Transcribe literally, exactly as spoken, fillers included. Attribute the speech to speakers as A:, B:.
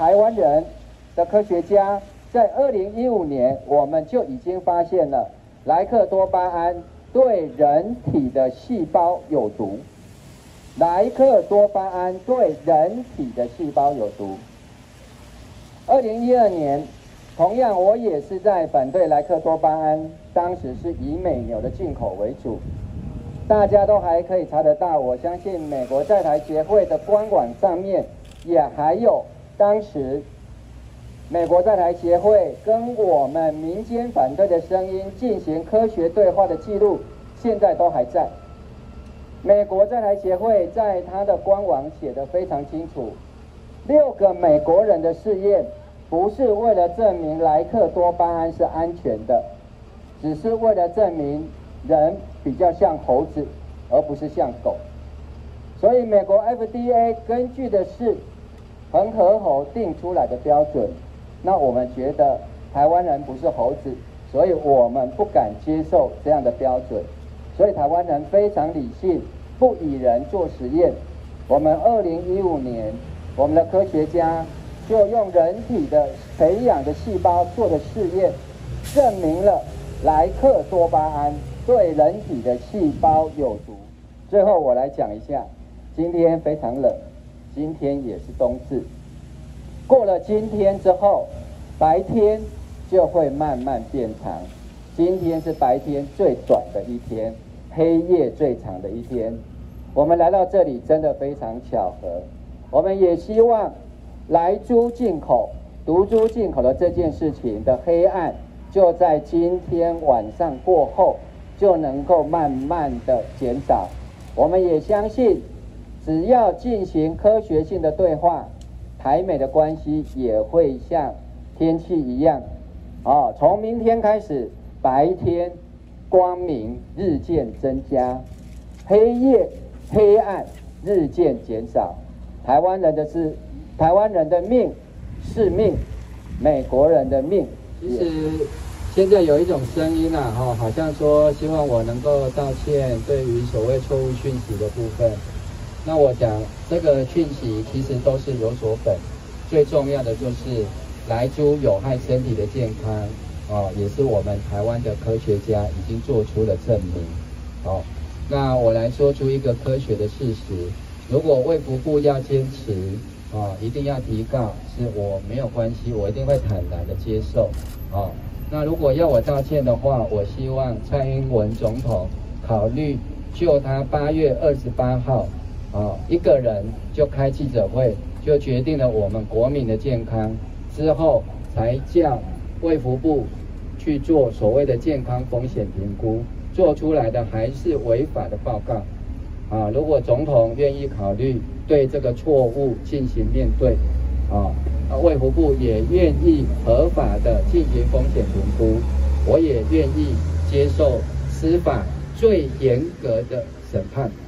A: 台湾人的科学家在二零一五年，我们就已经发现了莱克多巴胺对人体的细胞有毒。莱克多巴胺对人体的细胞有毒。二零一二年，同样我也是在反对莱克多巴胺，当时是以美牛的进口为主。大家都还可以查得到，我相信美国在台协会的官网上面也还有当时美国在台协会跟我们民间反对的声音进行科学对话的记录，现在都还在。美国在台协会在它的官网写得非常清楚，六个美国人的试验不是为了证明莱克多巴胺是安全的，只是为了证明人比较像猴子，而不是像狗。所以美国 F D A 根据的是恒河猴定出来的标准。那我们觉得台湾人不是猴子，所以我们不敢接受这样的标准。所以台湾人非常理性，不以人做实验。我们二零一五年，我们的科学家就用人体的培养的细胞做的试验，证明了莱克多巴胺对人体的细胞有毒。最后我来讲一下，今天非常冷，今天也是冬至。过了今天之后，白天就会慢慢变长。今天是白天最短的一天，黑夜最长的一天。我们来到这里真的非常巧合。我们也希望莱猪进口、毒猪进口的这件事情的黑暗，就在今天晚上过后就能够慢慢的减少。我们也相信，只要进行科学性的对话，台美的关系也会像天气一样，哦，从明天开始，白天光明日渐增加，黑夜黑暗日渐减少。台湾人的是台湾人的命是命，美国人的命。其实现在有一种声音啊，哈，好像说希望我能够道歉，对于所谓错误讯息的部分。那我讲这个讯息其实都是有所本，最重要的就是莱猪有害身体的健康，哦，也是我们台湾的科学家已经做出了证明。哦，那我来说出一个科学的事实，如果卫福部要坚持，啊、哦，一定要提告，是我没有关系，我一定会坦然的接受。哦，那如果要我道歉的话，我希望蔡英文总统考虑就他八月二十八号。啊，一个人就开记者会，就决定了我们国民的健康，之后才叫卫福部去做所谓的健康风险评估，做出来的还是违法的报告。啊，如果总统愿意考虑对这个错误进行面对，啊，卫福部也愿意合法的进行风险评估，我也愿意接受司法最严格的审判。